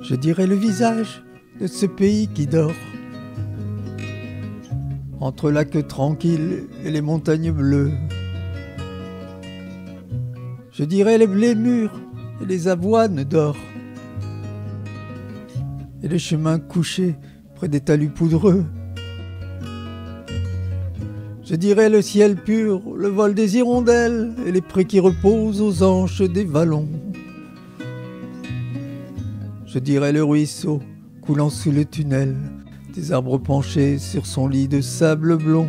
Je dirais le visage de ce pays qui dort entre lacs tranquilles et les montagnes bleues. Je dirais les blés mûrs et les avoines d'or et les chemins couchés près des talus poudreux. Je dirais le ciel pur, le vol des hirondelles et les prés qui reposent aux anches des vallons. Je dirais le ruisseau coulant sous le tunnel, des arbres penchés sur son lit de sable blond.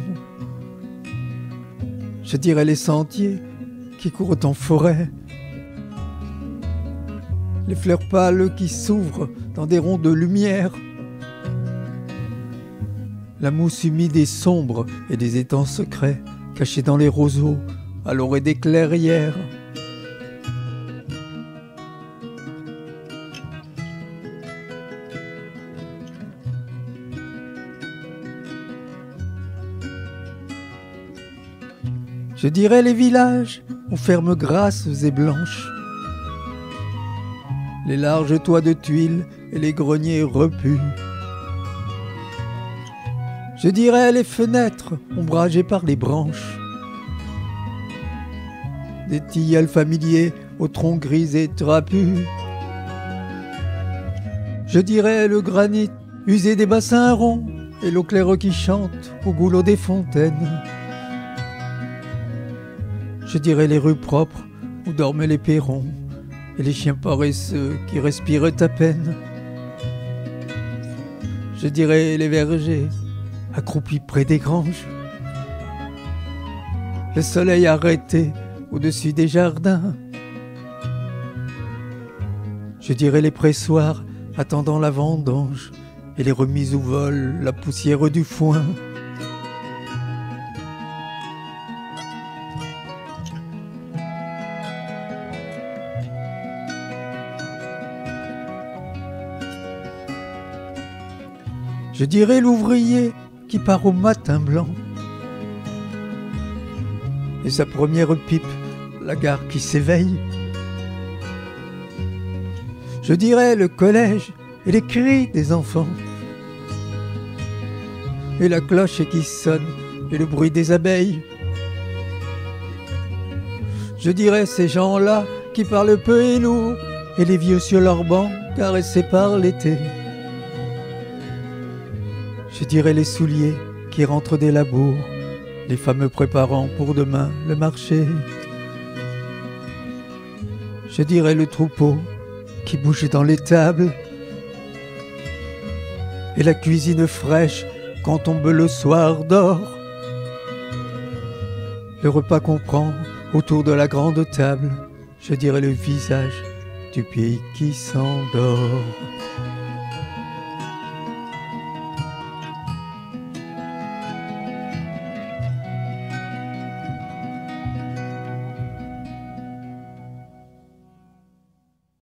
Je dirais les sentiers qui courent en forêt, les fleurs pâles qui s'ouvrent dans des ronds de lumière, la mousse humide et sombre et des étangs secrets cachés dans les roseaux à l'orée des clairières. Je dirais les villages aux fermes grasses et blanches, les larges toits de tuiles et les greniers repus. Je dirais les fenêtres ombragées par les branches, des tilleuls familiers aux troncs gris et trapus. Je dirais le granit usé des bassins ronds et l'eau claire qui chante au goulot des fontaines. Je dirais les rues propres où dormaient les perrons et les chiens paresseux qui respiraient à peine. Je dirais les vergers accroupis près des granges, le soleil arrêté au-dessus des jardins. Je dirais les pressoirs attendant la vendange et les remises où vole la poussière du foin. Je dirais l'ouvrier qui part au matin blanc et sa première pipe, la gare qui s'éveille. Je dirais le collège et les cris des enfants et la cloche qui sonne et le bruit des abeilles. Je dirais ces gens-là qui parlent peu et lourd et les vieux sur leurs bancs caressés par l'été. Je dirais les souliers qui rentrent des labours, les fameux préparant pour demain le marché. Je dirais le troupeau qui bouge dans l'étable et la cuisine fraîche quand tombe le soir d'or. Le repas qu'on prend autour de la grande table, je dirais le visage du pays qui s'endort.